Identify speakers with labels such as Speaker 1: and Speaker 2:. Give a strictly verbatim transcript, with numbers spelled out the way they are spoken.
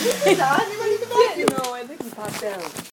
Speaker 1: Saan? You ready to go?
Speaker 2: No, I think he popped out.